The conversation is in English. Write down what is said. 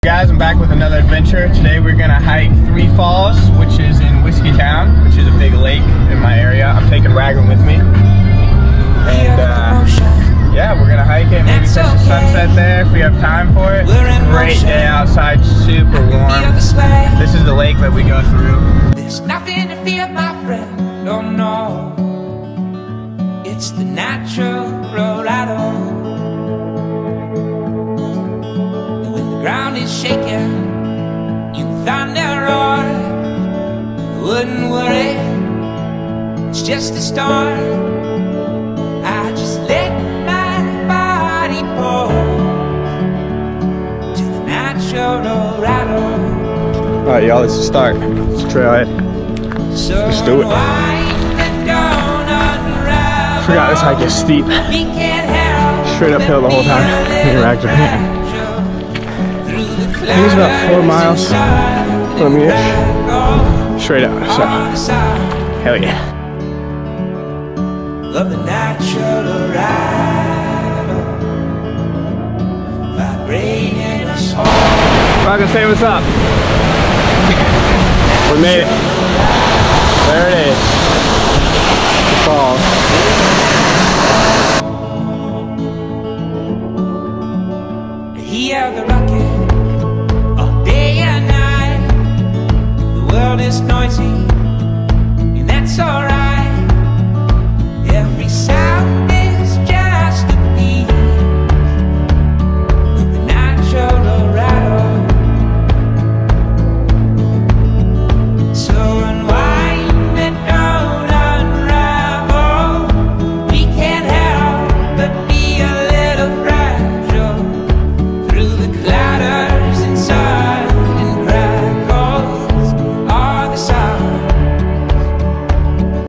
Guys, I'm back with another adventure. Today we're gonna hike Three Falls, which is in Whiskey Town, which is a big lake in my area. I'm taking Raglan with me. And yeah, we're gonna hike it, maybe catch the sunset there if we have time for it. Great day outside, super warm. This is the lake that we go through. There's nothing to fear, my friend, oh no. It's the natural Colorado. When the ground is shaking, you thunder roar. Wouldn't worry, it's just a storm. I just let my body pour to the natural Colorado. Alright y'all, let's start. Let's trailhead. Let's do it. Forgot this hike is steep. Straight uphill the whole time. Me rags are painting. I think it's about 4 miles from me-ish. Straight up, so hell yeah. Love the natural Colorado, vibrating us all. Raglan, say what's up. We made it. There it is. The falls. Hear the rocket all day and night. The world is noisy.